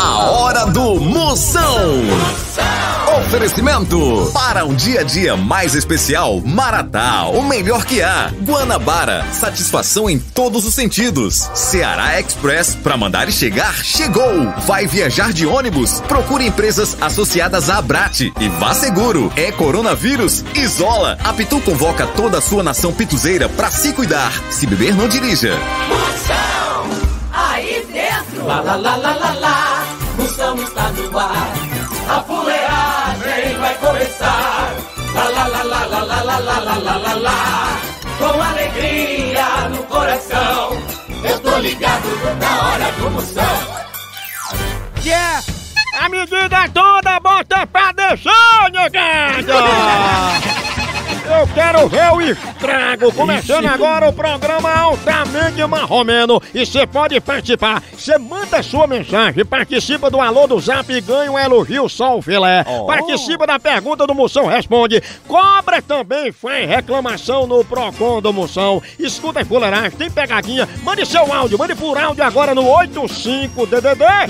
A hora do Moção. Oferecimento para um dia a dia mais especial, Maratá, o melhor que há. Guanabara, satisfação em todos os sentidos. Ceará Express, para mandar e chegar, chegou. Vai viajar de ônibus? Procure empresas associadas à Abrate e vá seguro. É coronavírus? Isola. A Pitu convoca toda a sua nação pituzeira para se cuidar. Se beber, não dirija. Moção, aí dentro. Lá, lá, lá, lá, lá, lá. Moção está no ar. A fuleagem vai começar. Lá, lá, lá, lá, lá, lá, lá, lá, lá, lá, lá, lá. Com alegria no coração. Eu tô ligado na hora do Moção. Yeah! A medida toda bota pra descer, negada! Eu quero ver o estrago. Começando agora o programa Altamente Marromeno. E você pode participar. Você manda sua mensagem, participa do Alô do Zap e ganha um elogio Sol Filé. Participa da pergunta do Moção Responde. Cobra também faz reclamação no Procon do Moção. Escuta a fuleiragem, tem pegadinha. Mande seu áudio, mande por áudio agora no 85-DDD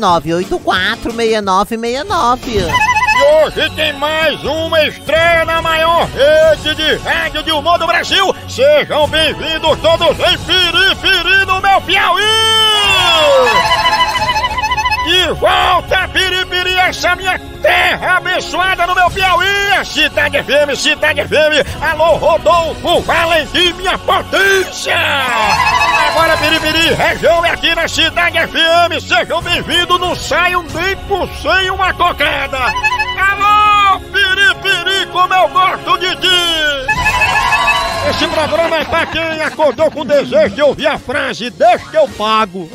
99846969. E hoje tem mais uma estreia na maior rede de rádio de humor do Brasil. Sejam bem-vindos todos em Piripiri, no meu Piauí! E volta Piripiri, essa minha terra abençoada no meu Piauí! Cidade FM, Cidade FM! Alô, Rodolfo Valentim, minha potência! Agora Piripiri, região é aqui na Cidade FM. Sejam bem-vindos, não saiam nem por sem uma cocada! Alô, Piripiri, como eu gosto de ti! Esse programa é pra quem acordou com desejo de ouvir a frase "deixa que eu pago".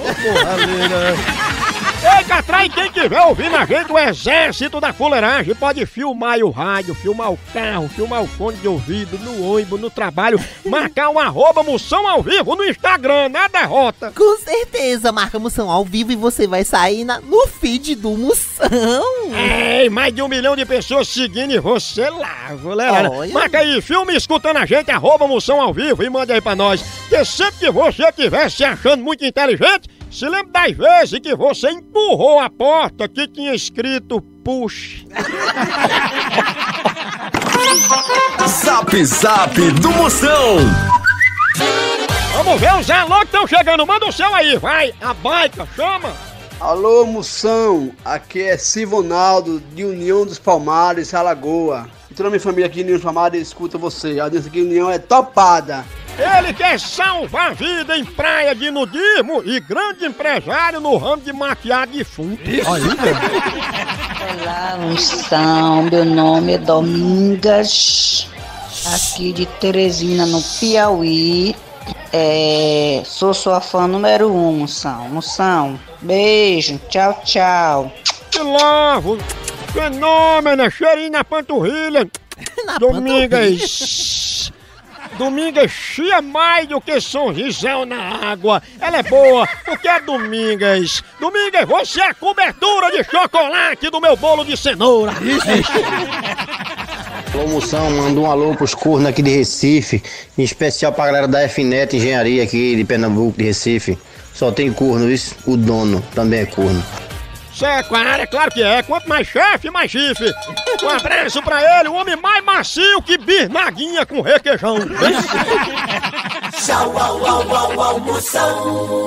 Ei, Catrai, quem tiver ouvindo a gente, o exército da fuleiragem, pode filmar o rádio, filmar o carro, filmar o fone de ouvido, no ônibus, no trabalho, marcar um @Moção ao vivo no Instagram, na derrota. Com certeza, marca Moção ao vivo e você vai sair no feed do Moção. É, mais de 1 milhão de pessoas seguindo e você lá, galera. Marca aí, filme escutando a gente, @Moção ao vivo e manda aí pra nós. Porque sempre que você estiver se achando muito inteligente, se lembra das vezes que você empurrou a porta que tinha escrito push. Zap Zap do Moção. Vamos ver os alô que estão chegando. Manda o seu aí, vai. A baica, chama. Alô, Moção. Aqui é Sivonaldo, de União dos Palmares, Alagoa. E toda a minha família aqui de União dos Palmares escuta você. A audiência aqui de União é topada. Ele quer salvar a vida em praia de nudismo e grande empresário no ramo de maquiar defunto. Olá, Moção. Meu nome é Domingas, aqui de Teresina, no Piauí. Sou sua fã número 1, Moção. Moção, beijo, tchau, tchau. Que lavo, fenômeno, cheirinho na panturrilha. Domingas. Domingas chia mais do que sorrisal na água. Ela é boa porque é Domingas. Domingas, você é a cobertura de chocolate do meu bolo de cenoura. Alô, Moção, manda um alô pros cornos aqui de Recife, em especial pra galera da FNET Engenharia aqui de Pernambuco, de Recife. Só tem corno, isso, o dono também é corno. Claro, é claro que é. Quanto mais chefe, mais chifre. Um abraço pra ele, o homem mais macio que bisnaguinha com requeijão. Tchau, au, au, au, au, Moção.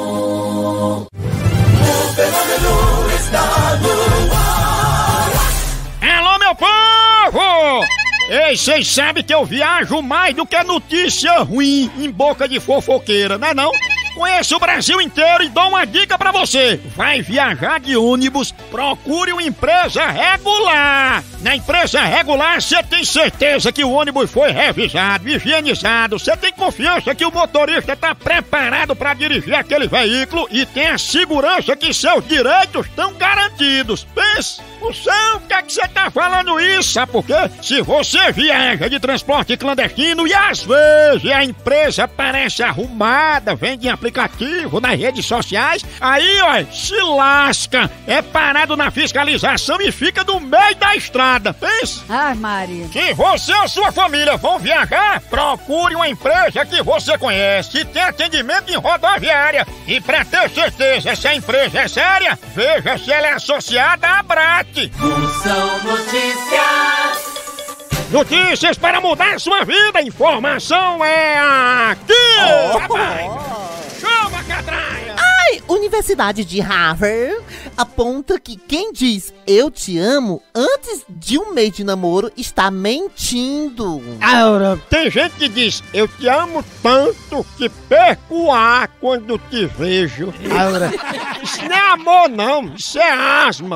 O fenômeno está no ar. Alô, meu povo! Ei, vocês sabem que eu viajo mais do que notícia ruim em boca de fofoqueira, não é não? Conheço o Brasil inteiro e dou uma dica pra você. Vai viajar de ônibus, procure uma empresa regular. Na empresa regular, você tem certeza que o ônibus foi revisado, higienizado. Você tem confiança que o motorista está preparado para dirigir aquele veículo e tem a segurança que seus direitos estão garantidos. Pense, Moção, por que é que você tá falando isso? Sabe por quê? Se você viaja de transporte clandestino e às vezes a empresa parece arrumada, vende a aplicativo, nas redes sociais, aí, ó, se lasca, é parado na fiscalização e fica no meio da estrada, pensa? Ai, Maria. Se você ou sua família vão viajar, procure uma empresa que você conhece, que tem atendimento em rodoviária. E pra ter certeza se a empresa é séria, veja se ela é associada à ABRAT. Moção Notícias. Notícias para mudar sua vida. Informação é aqui. Chama, Catraia. Universidade de Harvard aponta que quem diz eu te amo antes de um mês de namoro está mentindo. Tem gente que diz eu te amo tanto que perco o ar quando te vejo. Isso não é amor não, isso é asma.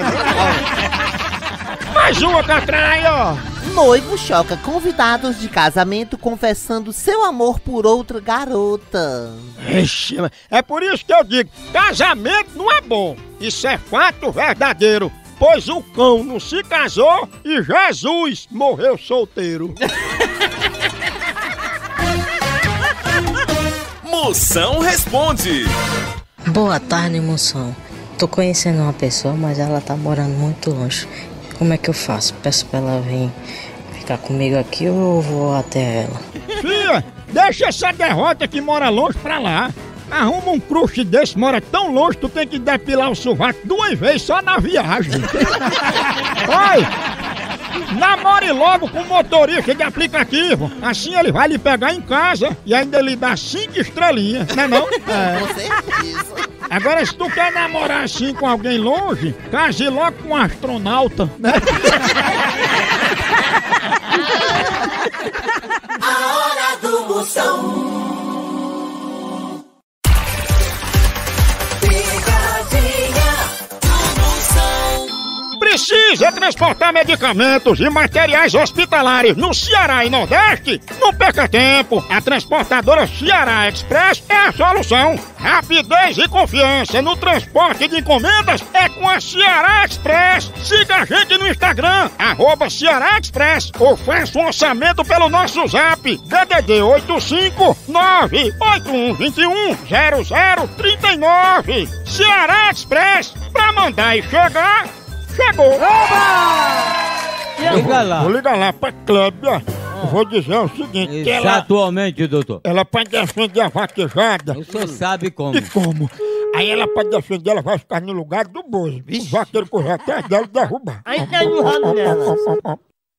Mais uma, Catraia. Noivo choca convidados de casamento confessando seu amor por outra garota. Ixi, é por isso que eu digo, casamento não é bom. Isso é fato verdadeiro, pois o cão não se casou e Jesus morreu solteiro. Moção responde. Boa tarde, Moção. Tô conhecendo uma pessoa, mas ela tá morando muito longe. Como é que eu faço? Peço pra ela vir ficar comigo aqui ou eu vou até ela? Fia, deixa essa derrota que mora longe pra lá. Arruma um crush desse, mora tão longe, tu tem que depilar o sovaco 2 vezes só na viagem. Oi! Namore logo com o motorista de aplicativo. Assim ele vai lhe pegar em casa e ainda lhe dá 5 estrelinhas, não é não? Com certeza. Agora, se tu quer namorar assim com alguém longe, case logo com um astronauta, né? A hora do Moção. Precisa transportar medicamentos e materiais hospitalares no Ceará e Nordeste? Não perca tempo! A transportadora Ceará Express é a solução! Rapidez e confiança no transporte de encomendas é com a Ceará Express! Siga a gente no Instagram, @Ceará Express, ou faça um orçamento pelo nosso zap, DDD 859-8121-0039. Ceará Express, pra mandar e chegar... Chegou! Vou ligar lá pra Clébia. Vou dizer o seguinte, que ela... Atualmente, doutor. Ela pode defender a vaquejada. O senhor sabe como. E como? Aí ela pode defender, ela vai ficar no lugar do Bozo. O vaqueiro correr atrás dela e derrubar. Aí tá no rabo dela.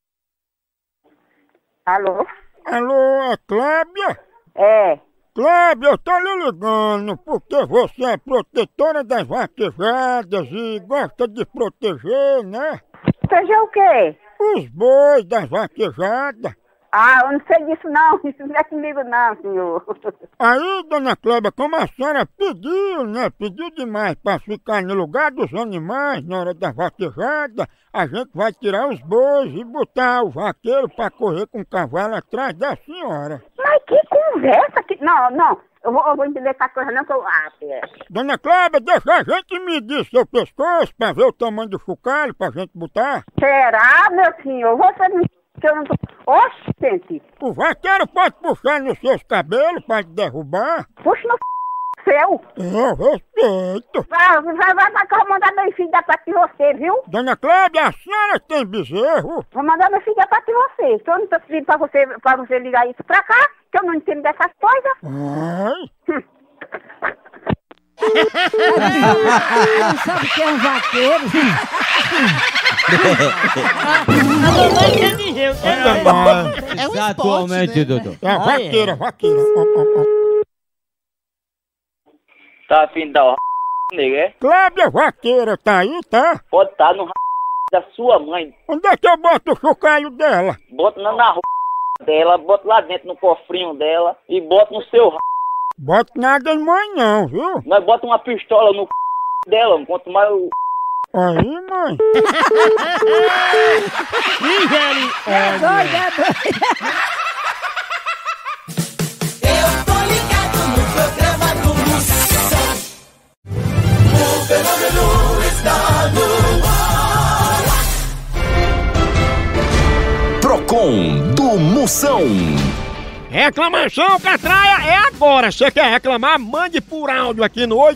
Alô? Alô, é Clébia? É. Clébia, eu tô lhe ligando porque você é protetora das vaquejadas e gosta de proteger, né? Seja o quê? Os bois das vaquejadas. Ah, eu não sei disso não, isso não é comigo não, senhor. Aí, dona Clébia, como a senhora pediu, né? Pediu demais pra ficar no lugar dos animais na hora da vaquejada, a gente vai tirar os bois e botar o vaqueiro pra correr com o cavalo atrás da senhora. Mas que conversa que... Não, eu vou entender essa coisa não que eu... Dona Clébia, deixa a gente medir seu pescoço pra ver o tamanho do chocalho pra gente botar. Será, meu senhor? Você não... Que eu não tô... Oxe, gente. O vaqueiro pode puxar nos seus cabelos pra te derrubar. Puxa no seu. Eu respeito. Vai que eu vou mandar meu filho da parte de você, viu? Dona Clébia, a senhora tem bezerro? Vou mandar meu filho da parte de você. Que eu não tô pedindo pra você ligar isso pra cá, que eu não entendo dessas coisas. Ai. Não sabe que é um vaqueiro? É um esporte, Atualmente, né? doutor. É a vaqueira. Tá afim de dar o nego, é? Clébia vaqueira, tá aí, tá? Pode estar no da sua mãe. Onde é que eu boto o chocalho dela? Bota na dela, bota lá dentro no cofrinho dela e bota no seu Bota nada em mãe não, viu? Nós bota uma pistola no dela, quanto mais o... Aí, mãe. É doido. Eu tô ligado no programa do Moção. O fenômeno está no ar. Procon do Moção. Reclamação, Catraia, é agora. Você quer reclamar? Mande por áudio aqui no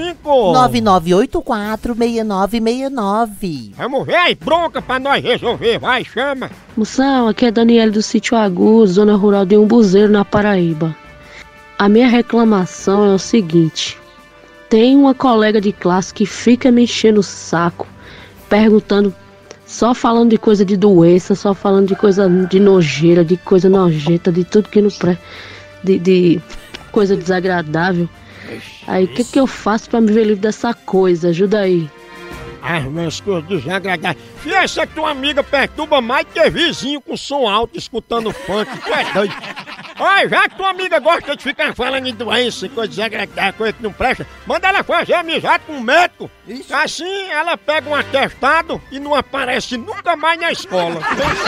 9984-6969. Vamos ver aí, bronca pra nós resolver. Vai, chama. Moção, aqui é Daniela do Sítio Agu, zona rural de Umbuzeiro, na Paraíba. A minha reclamação é o seguinte: tem uma colega de classe que fica me enchendo o saco, perguntando, só falando de coisa de doença, só falando de coisa de nojeira, de coisa nojenta, de tudo que não presta, de coisa desagradável. Aí o que eu faço pra me ver livre dessa coisa? Ajuda aí. Mas coisas desagradáveis. Fia, essa tua amiga perturba mais que vizinho com som alto escutando funk. Tu é doido. Olha, já que tua amiga gosta de ficar falando em doença, coisa desagradável, coisa que não presta, manda ela fazer amizade com um médico. Isso. Assim ela pega um atestado e não aparece nunca mais na escola.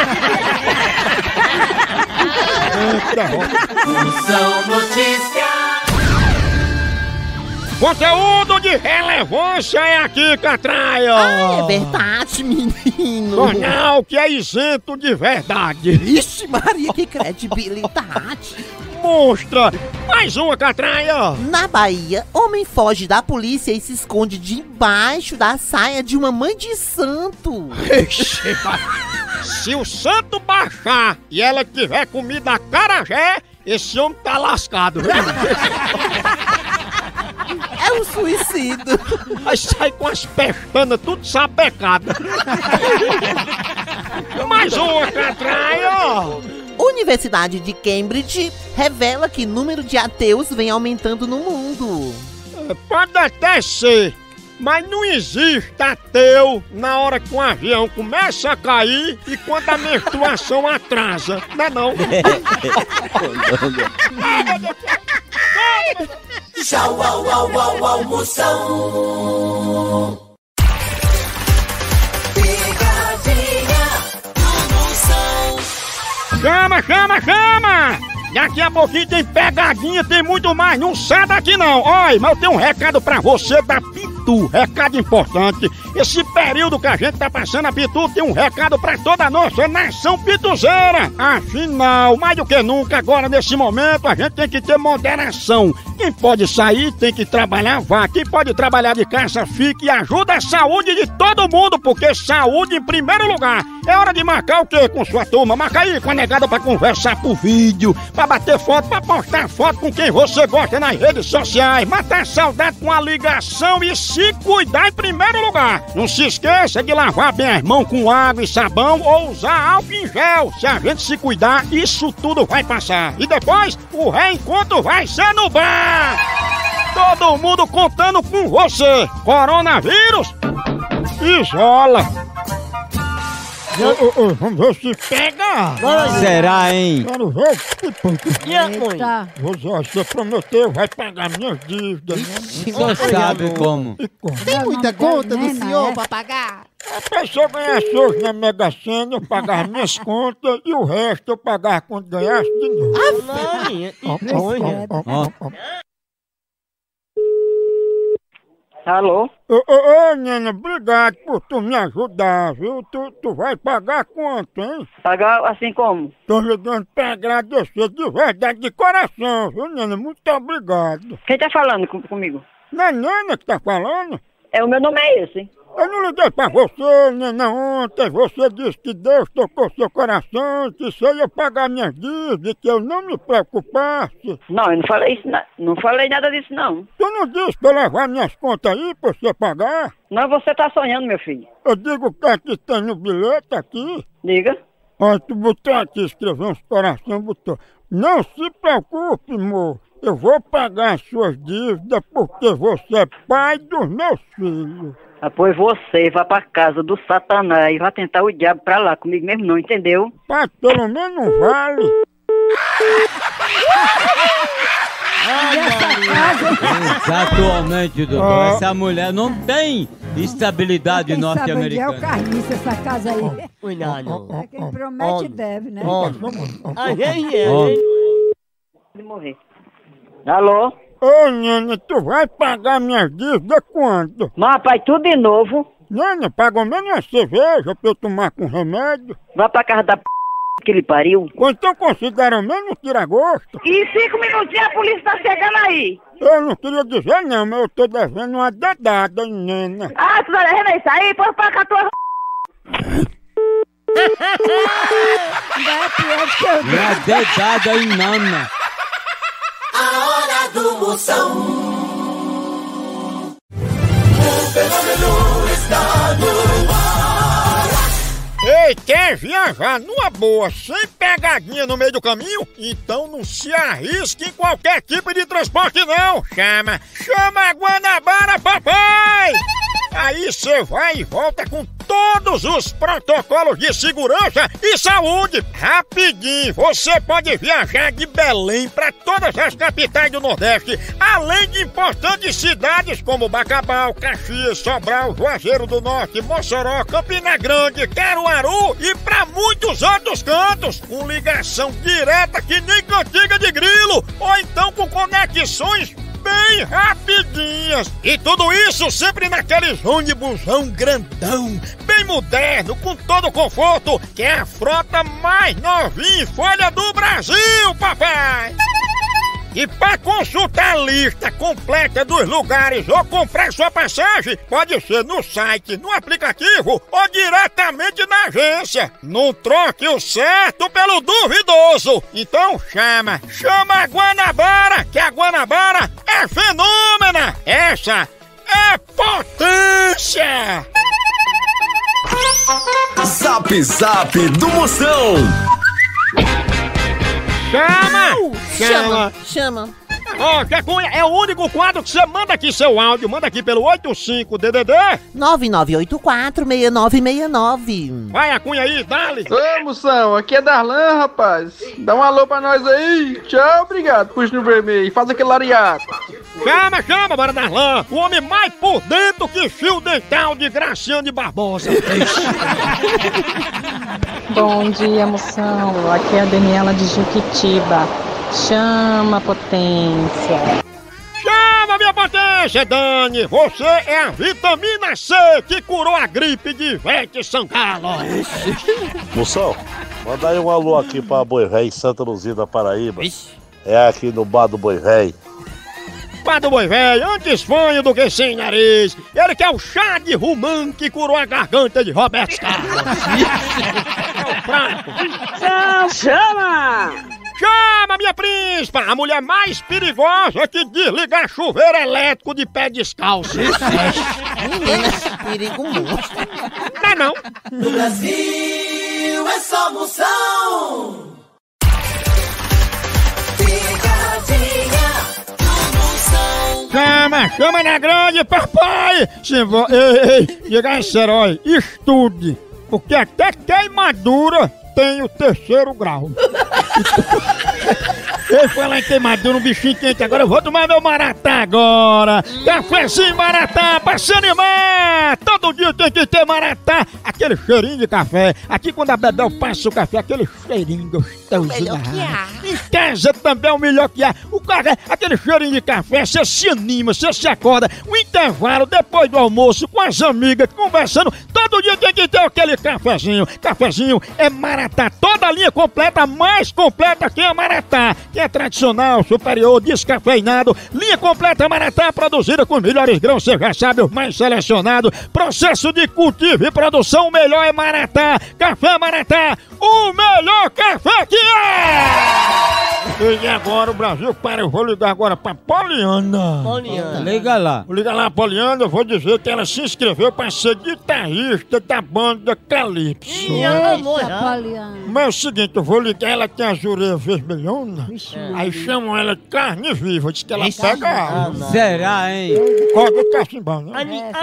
São Notícias. Conteúdo de relevância é aqui, Catraia! É verdade, menino! Jornal que é isento de verdade! Ixi, Maria, que credibilidade! Monstra! Mais uma, Catraia! Na Bahia, homem foge da polícia e se esconde debaixo da saia de uma mãe de santo! Se o santo baixar e ela tiver comida acarajé, esse homem tá lascado! É um suicídio. Aí sai com as pestanas tudo sapecadas. Mais uma, Catraia! Universidade de Cambridge revela que o número de ateus vem aumentando no mundo. Pode até ser, mas não existe ateu na hora que um avião começa a cair e quando a menstruação atrasa, não é não? Tchau, au, au, au, almoção. Pegadinha do Moção. Chama, chama, chama! Daqui a pouquinho tem pegadinha, tem muito mais, não sai daqui não! Olha, mas eu tenho um recado pra você da Pitu, recado importante. Esse período que a gente tá passando, a Pitu tem um recado pra toda a nossa nação pituzeira. Afinal, mais do que nunca, agora nesse momento, a gente tem que ter moderação. Quem pode sair tem que trabalhar, vá. Quem pode trabalhar de casa, fique e ajuda a saúde de todo mundo, porque saúde em primeiro lugar. É hora de marcar o quê com sua turma? Marca aí com a negada pra conversar por vídeo, pra bater foto, pra postar foto com quem você gosta nas redes sociais, matar saudade com a ligação e se cuidar em primeiro lugar. Não se esqueça de lavar bem as mãos com água e sabão ou usar álcool em gel. Se a gente se cuidar, isso tudo vai passar. E depois, o reencontro vai ser no bar. Todo mundo contando com você. Coronavírus, isola. Vamos ver se pega! Será, hein? Quero ver que Eita. você prometeu, vai pagar minhas dívidas. Você sabe como? Tem muita conta do senhor pra pagar? A pessoa ganhasse hoje na Mega Sena, eu pagar minhas contas e o resto eu pagar quando ganhasse de novo. Alô? Ô, Nena, obrigado por tu me ajudar, viu? Tu vai pagar quanto, hein? Pagar assim como? Tô ligando pra agradecer de verdade, de coração, viu, Nena? Muito obrigado. Quem tá falando comigo? Não é Nena que tá falando? O meu nome é esse. Eu não liguei pra você, Nena, ontem. Você disse que Deus tocou seu coração, que você ia pagar minhas dívidas, que eu não me preocupasse. Não, eu não falei isso, não falei nada disso, não. Tu não disse pra eu levar minhas contas aí pra você pagar? Não, você tá sonhando, meu filho. Eu digo que aqui tem no bilhete aqui. Diga. Olha, tu botou aqui, escreveu uns coração, botou. Não se preocupe, amor. Eu vou pagar as suas dívidas porque você é pai dos meus filhos. Ah, pois você vai pra casa do Satanás e vai tentar o diabo pra lá, comigo mesmo não, entendeu? Pai, pelo menos não vale. Exatamente, doutor. Essa mulher não tem estabilidade norte-americana. É o carniça essa casa aí. Cuidado. É quem promete deve, né? A gente De morrer. Alô? Ô, Nena, tu vai pagar minhas dívidas quando? Mas, rapaz, tudo de novo. Nena, pagou menos uma cerveja pra eu tomar com remédio. Vai pra casa da p... Que ele pariu. Ou então consideram mesmo tira-gosto? E 5 minutinhos a polícia tá chegando aí. Eu não queria dizer não, mas eu tô devendo uma dedada, nena. Ah, tu tá devendo isso aí? Põe pra cá tua... Uma dedada aí, nana. A hora do Moção. O fenômeno está no ar. Ei, quer viajar numa boa, sem pegadinha no meio do caminho? Então não se arrisque em qualquer tipo de transporte não. Chama a Guanabara, papai! Aí você vai e volta com todos os protocolos de segurança e saúde. Rapidinho, você pode viajar de Belém para todas as capitais do Nordeste, além de importantes cidades como Bacabal, Caxias, Sobral, Juazeiro do Norte, Mossoró, Campina Grande, Caruaru e para muitos outros cantos, com ligação direta que nem cantiga de grilo, ou então com conexões bem rapidinhas. E tudo isso sempre naqueles ônibusão grandão, bem moderno, com todo o conforto, que é a frota mais novinha em folha do Brasil, papai! E para consultar a lista completa dos lugares ou comprar sua passagem, pode ser no site, no aplicativo ou diretamente na agência. Não troque o certo pelo duvidoso. Então chama a Guanabara, que a Guanabara é fenômena. Essa é potência. Zap Zap do Moção. Chama. Ó, Cunha, é o único quadro que você manda aqui seu áudio. Manda aqui pelo 85-DDD 9984-6969. Vai, a Cunha aí, dale. Ô, Moção, aqui é Darlan, rapaz. Dá um alô pra nós aí. Tchau, obrigado. Puxa no vermelho, faz aquele lariato. Chama, bora Darlan. O homem mais por dentro que fio dental de Graciano de Barbosa. Bom dia, Moção. Aqui é a Daniela de Juquitiba. Chama, potência. Chama, minha potência, Dani. Você é a vitamina C que curou a gripe de Ivete Sangalo. Moção, manda aí um alô aqui pra Boi Rei em Santa Luzia da Paraíba. É aqui no bar do Boi Rei. Bar do Boi Velho, antes fanho do que sem nariz. Ele que é o chá de rumã que curou a garganta de Roberto Carlos. É o fraco. Chama, minha príncipa! A mulher mais perigosa que desligar chuveiro elétrico de pé descalço. Perigo monstro. Não. No Brasil é só Moção. Pegadinha do Moção. Chama na grande, papai! Ei, diga esse herói, estude, porque até queimadura tem o 3º grau. Eu fui lá em queimadura, um bichinho quente, agora eu vou tomar meu maratá agora. Cafézinho maratá, pra se animar. Todo dia tem que ter maratá. Aquele cheirinho de café. Aqui quando a Bebel passa o café, aquele cheirinho gostoso. Melhor que há. Em casa também é o melhor que há. O café, aquele cheirinho de café, você se anima, você se acorda. O intervalo, depois do almoço, com as amigas, conversando. Todo dia tem que ter aquele cafezinho. Cafezinho é maratá. Toda a linha completa, mais completa que a maratá. Que é tradicional, superior, descafeinado. Linha completa maratá, produzida com os melhores grãos, você já sabe, os mais selecionados. Processo de cultivo e produção, o melhor é maratá. Café maratá, o melhor café que é! E agora o Brasil, eu vou ligar agora pra Poliana. Liga lá. Vou ligar lá, Poliana, eu vou dizer que ela se inscreveu pra ser guitarrista da banda Calypso. Mas é o seguinte, eu vou ligar, ela tem as orelhas vermelhonas. Aí chamam ela de carne viva, diz que ela pega água. Será, hein? Cobra o cachimbo, né?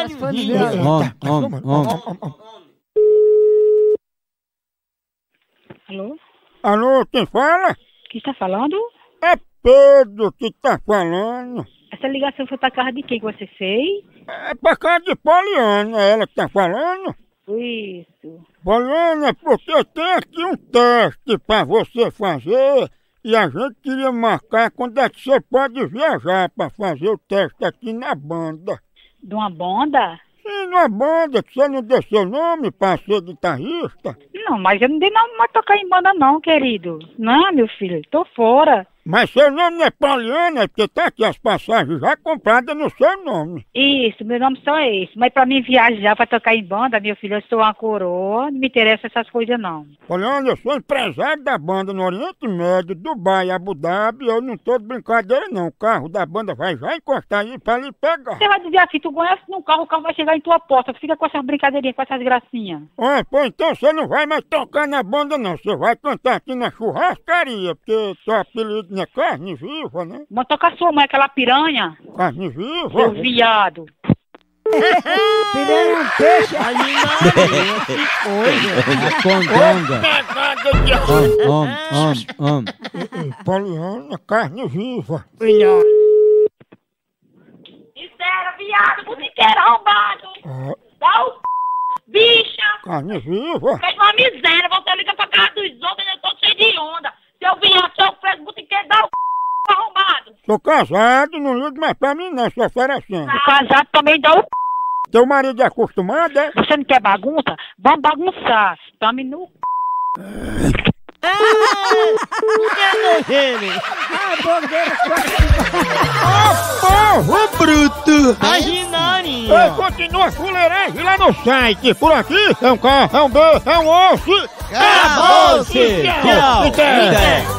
Alô? Alô, quem fala? Quem está falando? É Pedro que tá falando. Essa ligação foi pra casa de quem que você fez? É pra casa de Poliana, ela que tá falando. Isso. Poliana, porque eu tenho aqui um teste pra você fazer e a gente queria marcar quando é que você pode viajar pra fazer o teste aqui na banda. De uma banda? E numa banda que você não deu seu nome pra ser guitarrista? Não, mas eu não dei nome pra tocar em banda não, querido. Não, meu filho, tô fora. Mas seu nome não é Poliana, é porque tá aqui as passagens já compradas no seu nome. Isso, meu nome só é esse. Mas pra mim viajar pra tocar em banda, meu filho, eu sou uma coroa, não me interessa essas coisas não. Poliana, eu sou empresário da banda no Oriente Médio, Dubai, Abu Dhabi, eu não tô de brincadeira não. O carro da banda vai já encostar aí pra lhe pegar. Você vai dizer assim, tu conhece num carro, o carro vai chegar em tua porta, fica com essas brincadeirinhas, com essas gracinhas. Olha, pô, então você não vai mais tocar na banda não, você vai cantar aqui na churrascaria, porque seu apelido não é Carne Viva, né? Mas toca a sua mãe, aquela piranha. Carne Viva? Seu viado. Piranha é um peixe. Aí Condonga. Poliana, Carne Viva. Miséria, viado, botiqueiro arrombado. Dá o bicha. Carne Viva. Fez uma miséria, você liga pra casa dos outros, eu tô cheio de onda. Seu viado, seu preso, botiqueiro, dá o arrombado. Sou casado, não ligo mais pra mim não, sou oferecendo. Casado também dá o Teu marido é acostumado, é? Você não quer bagunça? Vamos bagunçar. Tome no Povo bruto! Imaginaria! Continua a fuleiragem lá no site. Por aqui é um K, é um B, é um osso. Acabou-se! Tchau!